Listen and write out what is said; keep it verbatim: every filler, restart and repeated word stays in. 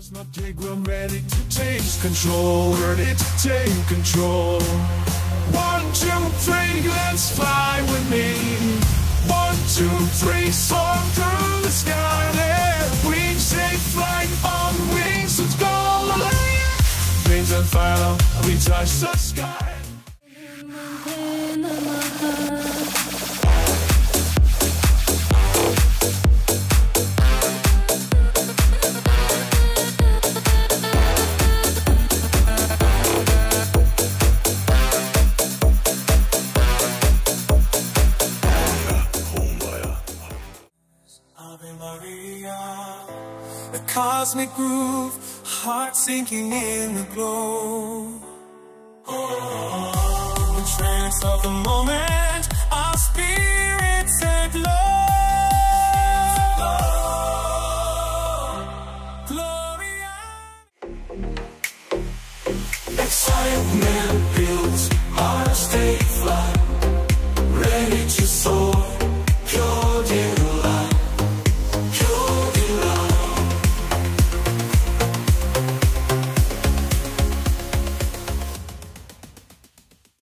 Not dig, we're ready to take control. Ready to take control. One, two, three, let's fly with me. One, two, three, soar through the sky. There, wings take flight on wings. Let's go. Wings on fire, we touch the sky. The cosmic groove, heart sinking in the glow. Oh, the trance of the moment, our spirits aglow. Gloria. Excitement.